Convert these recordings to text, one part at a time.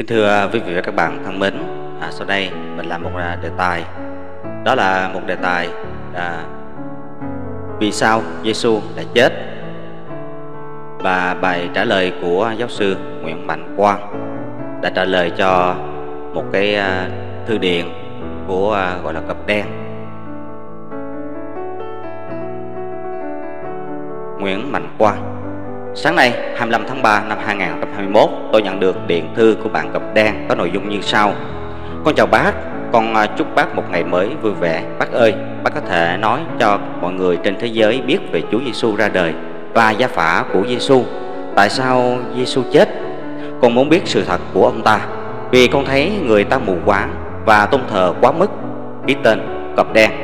Kính thưa quý vị và các bạn thân mến, sau đây mình làm một đề tài. Đó là một đề tài vì sao Giêsu đã chết, và bài trả lời của giáo sư Nguyễn Mạnh Quang đã trả lời cho một cái thư điện của gọi là Cặp Đen. Nguyễn Mạnh Quang: sáng nay 25 tháng 3 năm 2021, tôi nhận được điện thư của bạn Cặp Đen có nội dung như sau. Con chào bác, con chúc bác một ngày mới vui vẻ. Bác ơi, bác có thể nói cho mọi người trên thế giới biết về Chúa Giêsu ra đời và gia phả của Giêsu. Tại sao Giêsu chết? Con muốn biết sự thật của ông ta, vì con thấy người ta mù quáng và tôn thờ quá mức. Ký tên Cặp Đen.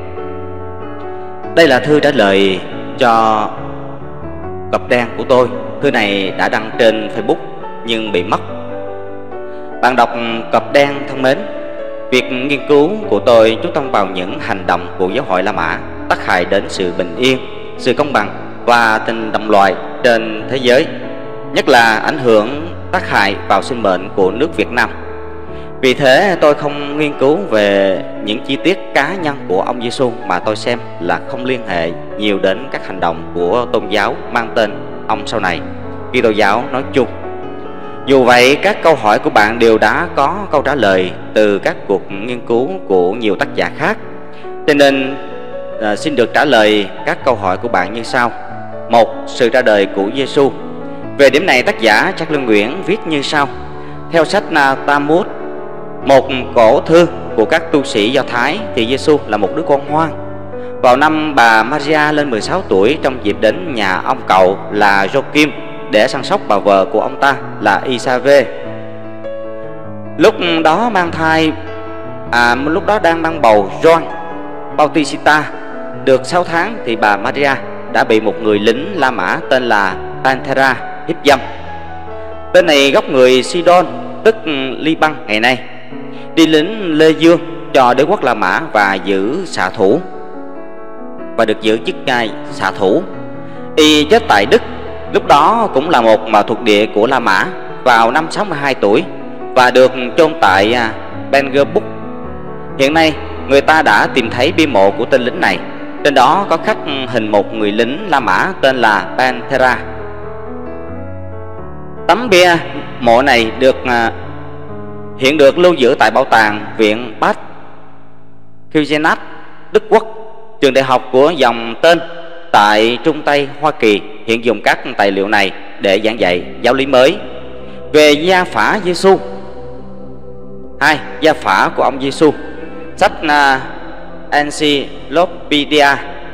Đây là thư trả lời cho Cặp Đen của tôi. Thư này đã đăng trên Facebook nhưng bị mất. Bạn đọc Cặp Đen thân mến, việc nghiên cứu của tôi chú tâm vào những hành động của giáo hội La Mã tác hại đến sự bình yên, sự công bằng và tình đồng loại trên thế giới, nhất là ảnh hưởng tác hại vào sinh mệnh của nước Việt Nam. Vì thế tôi không nghiên cứu về những chi tiết cá nhân của ông Giêsu, mà tôi xem là không liên hệ nhiều đến các hành động của tôn giáo mang tên ông sau này, Kitô giáo nói chung. Dù vậy, các câu hỏi của bạn đều đã có câu trả lời từ các cuộc nghiên cứu của nhiều tác giả khác. Cho nên xin được trả lời các câu hỏi của bạn như sau. 1. Sự ra đời của Giêsu. Về điểm này, tác giả Trác Lương Nguyễn viết như sau. Theo sách Talmud, một cổ thư của các tu sĩ Do Thái, thì Giêsu là một đứa con hoang. Vào năm bà Maria lên 16 tuổi, trong dịp đến nhà ông cậu là Joachim để săn sóc bà vợ của ông ta là Isave. Lúc đó mang thai, lúc đó đang mang bầu John Bautista được 6 tháng, thì bà Maria đã bị một người lính La Mã tên là Panthera hiếp dâm. Tên này gốc người Sidon, tức Liban ngày nay, đi lính Lê Dương cho đế quốc La Mã và giữ xạ thủ, và được giữ chức xạ thủ. Y chết tại Đức, lúc đó cũng là một thuộc địa của La Mã, vào năm 62 tuổi và được chôn tại Bengerburg. Hiện nay người ta đã tìm thấy bia mộ của tên lính này, trên đó có khắc hình một người lính La Mã tên là Panthera. Tấm bia mộ này hiện được lưu giữ tại bảo tàng viện Bad Keuzenat, Đức Quốc. Trường đại học của dòng tên tại Trung Tây Hoa Kỳ hiện dùng các tài liệu này để giảng dạy giáo lý mới về gia phả Giêsu. 2. Gia phả của ông Giêsu. Sách Encyclopedia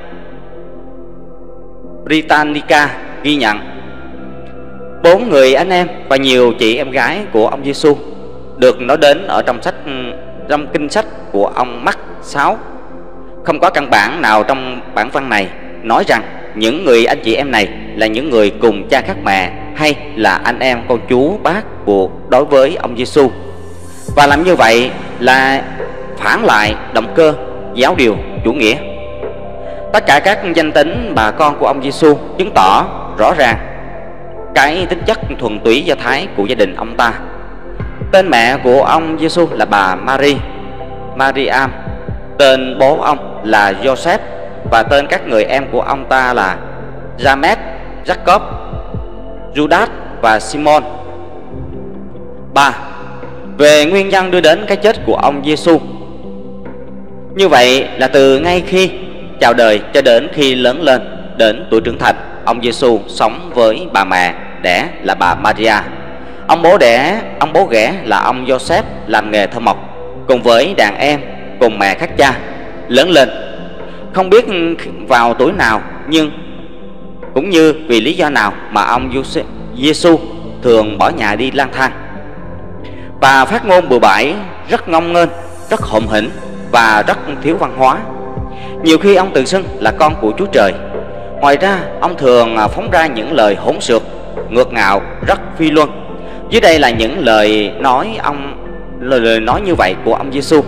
Britannica ghi nhận 4 người anh em và nhiều chị em gái của ông Giêsu được nói đến ở trong kinh sách của ông Mắc 6. Không có căn bản nào trong bản văn này nói rằng những người anh chị em này là những người cùng cha khác mẹ, hay là anh em con chú bác của đối với ông Giêsu. Và làm như vậy là phản lại động cơ giáo điều chủ nghĩa. Tất cả các danh tính bà con của ông Giêsu chứng tỏ rõ ràng cái tính chất thuần túy Do Thái của gia đình ông ta. Tên mẹ của ông Giêsu là bà Mariam, tên bố ông là Joseph, và tên các người em của ông ta là James, Jacob, Judas và Simon. 3. Về nguyên nhân đưa đến cái chết của ông Giêsu. Như vậy là từ ngay khi chào đời cho đến khi lớn lên đến tuổi trưởng thành, ông Giêsu sống với bà mẹ đẻ là bà Maria. Ông bố ghẻ là ông Joseph làm nghề thợ mộc, cùng với đàn em cùng mẹ khác cha. Lớn lên không biết vào tuổi nào, nhưng cũng như vì lý do nào mà ông Giêsu thường bỏ nhà đi lang thang và phát ngôn bừa bãi, rất ngông nghênh, rất hỗn hỉnh và rất thiếu văn hóa. Nhiều khi ông tự xưng là con của Chúa Trời. Ngoài ra, ông thường phóng ra những lời hỗn xược, ngược ngạo, rất phi luân. Dưới đây là những lời nói như vậy của ông Giêsu.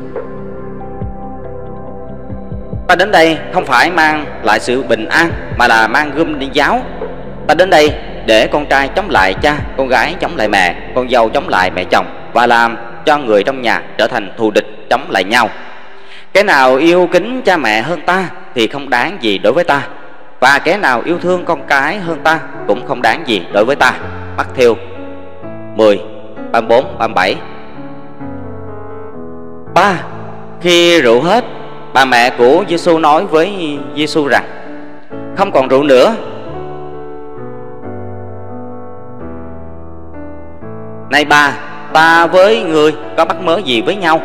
Ta đến đây không phải mang lại sự bình an, mà là mang gươm đi giáo. Ta đến đây để con trai chống lại cha, con gái chống lại mẹ, con dâu chống lại mẹ chồng, và làm cho người trong nhà trở thành thù địch chống lại nhau. Kẻ nào yêu kính cha mẹ hơn ta thì không đáng gì đối với ta, và kẻ nào yêu thương con cái hơn ta cũng không đáng gì đối với ta. Mắc-thi-êu 10, 34, 37. 3. Khi rượu hết, bà mẹ của Giêsu nói với Giêsu rằng: không còn rượu nữa. Này bà, ta với người có mắc mớ gì với nhau?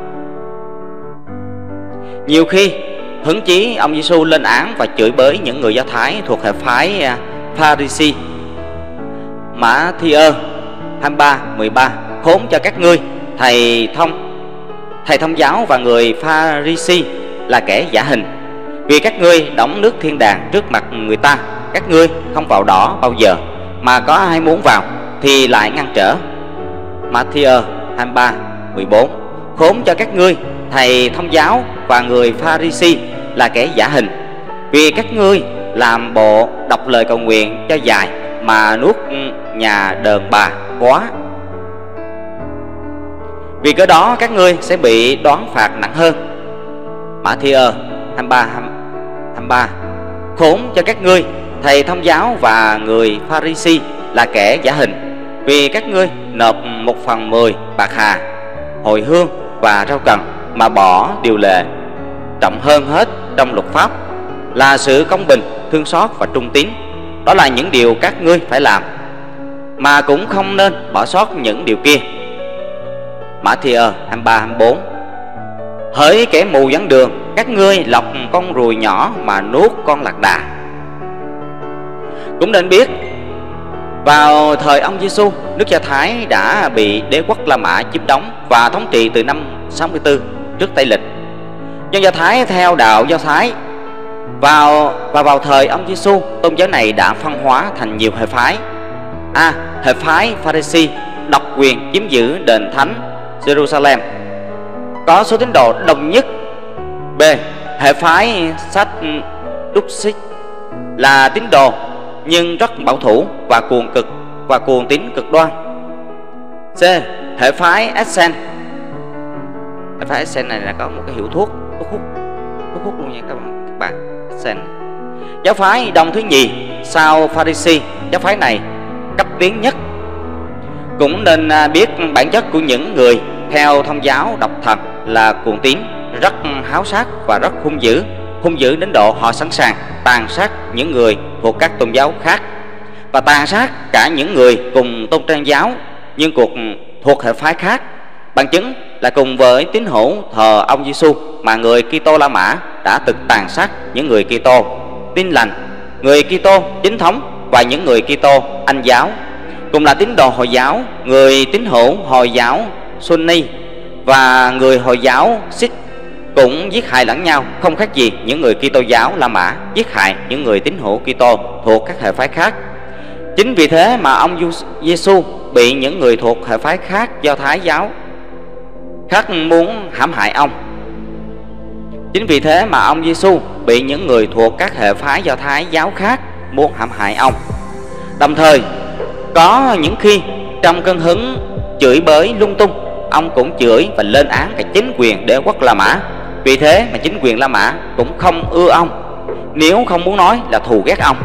Nhiều khi hứng chí, ông Giêsu lên án và chửi bới những người Do Thái thuộc hệ phái Pha-ri-si. Mát-thi-ơ 23, 13. Khốn cho các ngươi, thầy thông giáo và người Pha-ri-si là kẻ giả hình, vì các ngươi đóng nước thiên đàng trước mặt người ta. Các ngươi không vào đó bao giờ, mà có ai muốn vào thì lại ngăn trở. Mát-thi-ơ 23, 14. Khốn cho các ngươi, thầy thông giáo và người Pha-ri-si là kẻ giả hình, vì các ngươi làm bộ đọc lời cầu nguyện cho dài mà nuốt nhà đờn bà quá. Vì cớ đó các ngươi sẽ bị đoán phạt nặng hơn. Mát-thi-ơ 23, 23. Khốn cho các ngươi, thầy thông giáo và người Pha-ri-si là kẻ giả hình, vì các ngươi nộp 1/10 bạc hà, hồi hương và rau cần, mà bỏ điều lệ trọng hơn hết trong luật pháp là sự công bình, thương xót và trung tín. Đó là những điều các ngươi phải làm, mà cũng không nên bỏ sót những điều kia. Mát-thi-ơ 23, 24. Hỡi kẻ mù dẫn đường, các ngươi lọc con ruồi nhỏ mà nuốt con lạc đà. Cũng nên biết, vào thời ông Giêsu, nước Do Thái đã bị đế quốc La Mã chiếm đóng và thống trị từ năm 64 trước Tây lịch. Dân Do Thái theo đạo Do Thái. Vào thời ông Giêsu, tôn giáo này đã phân hóa thành nhiều hệ phái. A. Hệ phái Pha-ri-si độc quyền chiếm giữ đền thánh Jerusalem, có số tín đồ đông nhất. B. Hệ phái Sadducee là tín đồ nhưng rất bảo thủ và cuồng tín cực đoan. C. Hệ phái Essen. Hệ phái Essen này là có một cái hiệu thuốc hút luôn nha các bạn. Essen. Giáo phái Đông thứ nhì sau Pha-ri-si, giáo phái này cấp tiến nhất. Cũng nên biết bản chất của những người theo thông giáo độc thần là cuồng tín, rất háo sát và rất hung dữ đến độ họ sẵn sàng tàn sát những người thuộc các tôn giáo khác, và tàn sát cả những người cùng tôn trang giáo nhưng thuộc hệ phái khác. Bằng chứng là cùng với tín hữu thờ ông Giêsu mà người Kitô La Mã đã từng tàn sát những người Kitô tin lành, người Kitô chính thống và những người Kitô Anh giáo. Cùng là tín đồ Hồi giáo, người tín hữu Hồi giáo Sunni và người Hồi giáo Sikh cũng giết hại lẫn nhau, không khác gì những người Kitô giáo La Mã giết hại những người tín hữu Kitô thuộc các hệ phái khác. Chính vì thế mà ông Giêsu bị những người thuộc hệ phái khác Do Thái giáo khác muốn hãm hại ông. Chính vì thế mà ông Giêsu bị những người thuộc các hệ phái Do Thái giáo khác muốn hãm hại ông. Đồng thời, có những khi trong cơn hứng chửi bới lung tung, ông cũng chửi và lên án cả chính quyền đế quốc La Mã. Vì thế mà chính quyền La Mã cũng không ưa ông, nếu không muốn nói là thù ghét ông.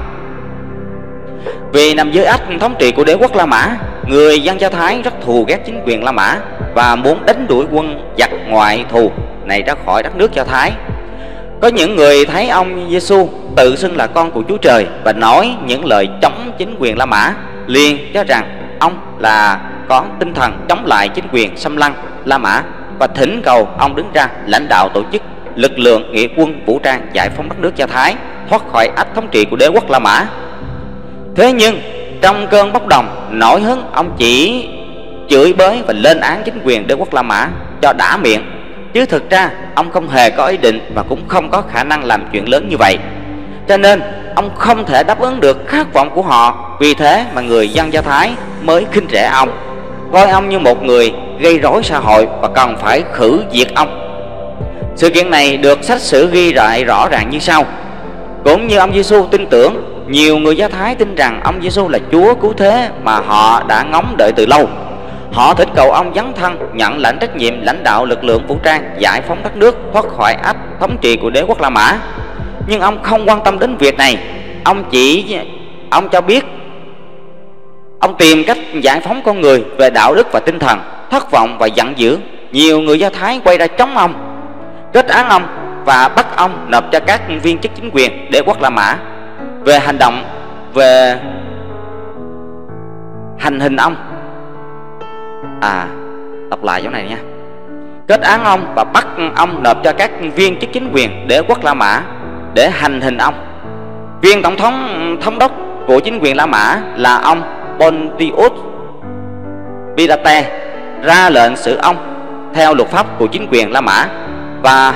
Vì nằm dưới ách thống trị của đế quốc La Mã, người dân Do Thái rất thù ghét chính quyền La Mã và muốn đánh đuổi quân giặc ngoại thù này ra khỏi đất nước Do Thái. Có những người thấy ông Giêsu tự xưng là con của Chúa Trời và nói những lời chống chính quyền La Mã, liền cho rằng ông là có tinh thần chống lại chính quyền xâm lăng La Mã và thỉnh cầu ông đứng ra lãnh đạo tổ chức lực lượng nghĩa quân vũ trang giải phóng đất nước Do Thái thoát khỏi ách thống trị của đế quốc La Mã. Thế nhưng trong cơn bốc đồng nổi hứng, ông chỉ chửi bới và lên án chính quyền đế quốc La Mã cho đã miệng, chứ thực ra ông không hề có ý định và cũng không có khả năng làm chuyện lớn như vậy. Cho nên ông không thể đáp ứng được khát vọng của họ. Vì thế mà người dân Do Thái mới khinh rẻ ông, coi ông như một người gây rối xã hội và cần phải khử diệt ông. Sự kiện này được sách sử ghi lại rõ ràng như sau. Cũng như ông Giêsu tin tưởng nhiều người Do Thái tin rằng ông Giêsu là Chúa cứu thế mà họ đã ngóng đợi từ lâu. Họ thỉnh cầu ông dấn thân nhận lãnh trách nhiệm lãnh đạo lực lượng vũ trang giải phóng đất nước thoát khỏi ách thống trị của đế quốc La Mã. Nhưng ông không quan tâm đến việc này. Ông cho biết ông tìm cách giải phóng con người về đạo đức và tinh thần. Thất vọng và giận dữ, nhiều người Do Thái quay ra chống ông, kết án ông và bắt ông nộp cho các viên chức chính quyền đế quốc La Mã về hành hình ông. Đọc lại chỗ này nha. Kết án ông và bắt ông nộp cho các viên chức chính quyền đế quốc La Mã để hành hình ông. Viên thống đốc của chính quyền La Mã là ông Pontius Pilate ra lệnh xử ông theo luật pháp của chính quyền La Mã, và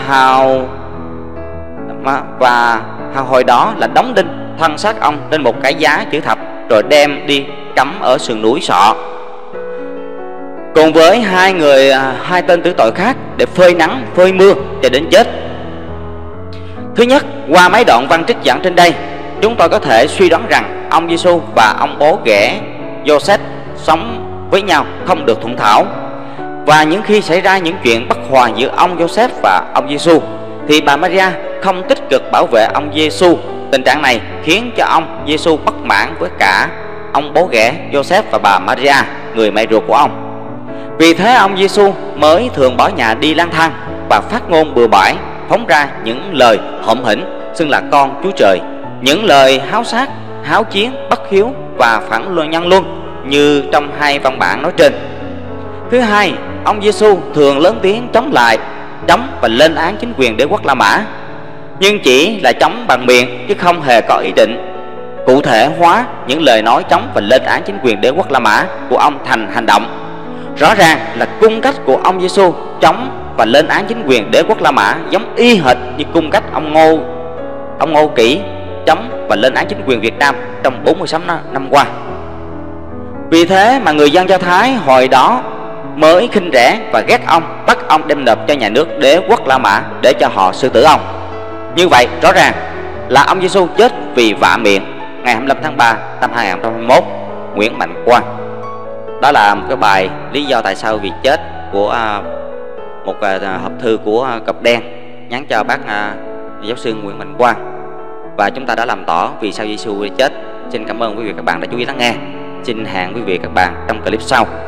hồi đó là đóng đinh thân xác ông lên một cái giá chữ thập rồi đem đi cắm ở sườn núi Sọ, cùng với hai tên tử tội khác để phơi nắng phơi mưa cho đến chết. Thứ nhất, qua mấy đoạn văn trích dẫn trên đây, chúng tôi có thể suy đoán rằng ông Giêsu và ông bố ghẻ Joseph sống với nhau không được thuận thảo, và những khi xảy ra những chuyện bất hòa giữa ông Joseph và ông Giêsu thì bà Maria không tích cực bảo vệ ông Giêsu. Tình trạng này khiến cho ông Giêsu bất mãn với cả ông bố ghẻ Joseph và bà Maria, người mẹ ruột của ông. Vì thế ông Giêsu mới thường bỏ nhà đi lang thang và phát ngôn bừa bãi, phóng ra những lời hõm hỉnh xưng là con Chúa Trời, những lời háo sát, háo chiến, bất hiếu và phản nhân luân như trong hai văn bản nói trên. Thứ hai, ông Giêsu thường lớn tiếng chống và lên án chính quyền đế quốc La Mã, nhưng chỉ là chống bằng miệng chứ không hề có ý định cụ thể hóa những lời nói chống và lên án chính quyền đế quốc La Mã của ông thành hành động. Rõ ràng là cung cách của ông Giêsu chống và lên án chính quyền đế quốc La Mã giống y hệt như cung cách ông Ngô Kỷ chống và lên án chính quyền Việt Nam trong 46 năm qua. Vì thế mà người dân Do Thái hồi đó mới khinh rẻ và ghét ông, bắt ông đem nộp cho nhà nước đế quốc La Mã để cho họ xử tử ông. Như vậy rõ ràng là ông Giêsu chết vì vạ miệng ngày 25 tháng 3 năm 2021. Nguyễn Mạnh Quang. Đó là một cái bài lý do tại sao vì chết của một hộp thư của Cọp Đen nhắn cho bác giáo sư Nguyễn Mạnh Quang, và chúng ta đã làm tỏ vì sao Giêsu chết. Xin cảm ơn quý vị và các bạn đã chú ý lắng nghe. Xin hẹn quý vị và các bạn trong clip sau.